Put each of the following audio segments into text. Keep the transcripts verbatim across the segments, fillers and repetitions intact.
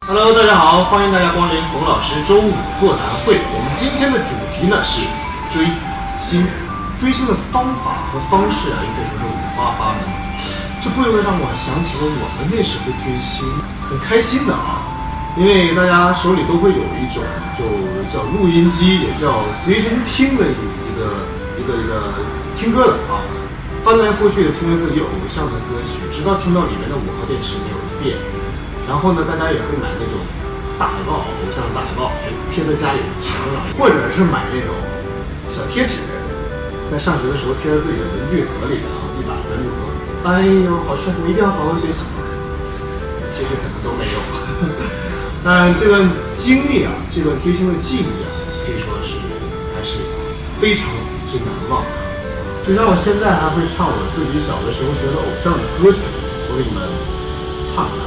Hello， 大家好，欢迎大家光临冯老师周五座谈会。我们今天的主题呢是追星，追星的方法和方式啊，应该说是五花八门。这不由得让我想起了我们那时候追星，很开心的啊，因为大家手里都会有一种就叫录音机，也叫随身听的一个一个一个听歌的啊，翻来覆去的听着自己偶像的歌曲，直到听到里面的五号电池没有电。然后呢，大家也会买那种大海报，偶像的大海报，贴在家里的墙上，或者是买那种小贴纸，在上学的时候贴在自己的文具盒里面啊，一打开就说：“哎呦，好帅，我一定要好好学习。”其实可能都没有。但这段经历啊，这段追星的记忆啊，可以说是还是非常之难忘的。就让我现在还会唱我自己小的时候学的偶像的歌曲，我给你们唱一下啊。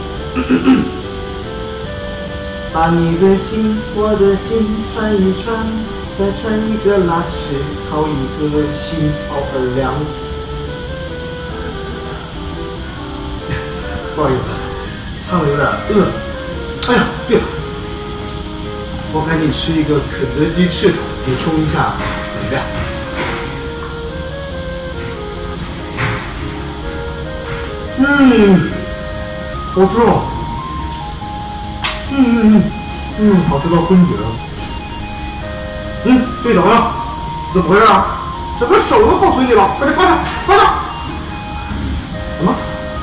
把你的心，我的心串一串，再串一个拉尺，靠一个心好而量。 不好意思，唱的有点饿。哎呀，对了，我赶紧吃一个肯德基翅膀，补充一下能量。嗯。好吃哦，嗯嗯嗯嗯，好吃到昏厥了。嗯，睡着了？怎么回事啊？整个手都泡嘴里了，快点快点快点！什么？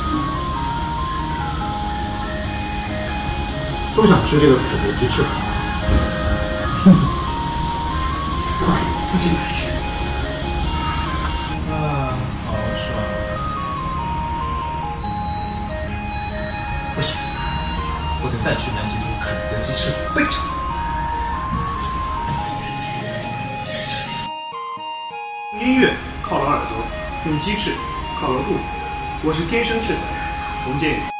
都想吃这个肯德基翅膀。哼，快自己买去。啊，好爽。不行，我得再去买几头肯德基翅膀备着。音乐靠了耳朵，用鸡翅靠了肚子。我是天生翅膀，冯建宇。